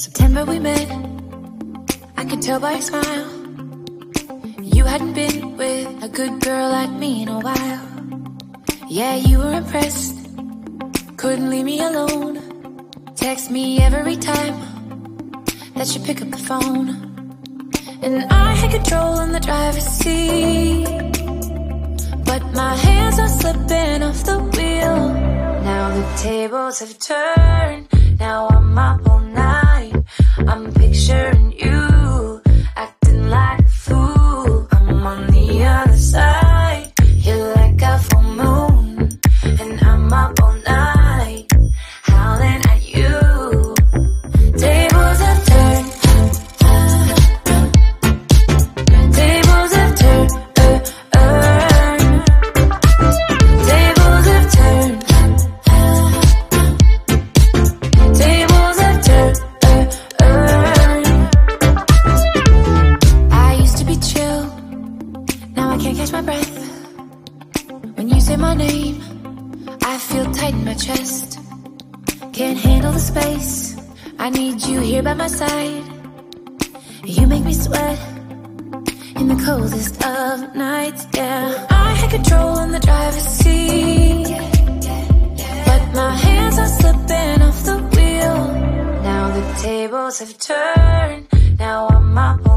September we met, I could tell by your smile. You hadn't been with a good girl like me in a while. Yeah, you were impressed, couldn't leave me alone. Text me every time that you pick up the phone. And I had control in the driver's seat, but my hands are slipping off the wheel. Now the tables have turned, now I'm up all night. I'm picturing you, acting like a fool. I'm on the other side, you're like a full moon, and I'm up all night, howling at you. Tables have turned, tables have turned, tables have turned, tables have turned. I used to be chill, now I can't catch my breath. When you say my name, I feel tight in my chest. Can't handle the space, I need you here by my side. You make me sweat in the coldest of nights, yeah. I had control in the driver's seat, but my hands are slipping off the wheel. Now the tables have turned, now I'm up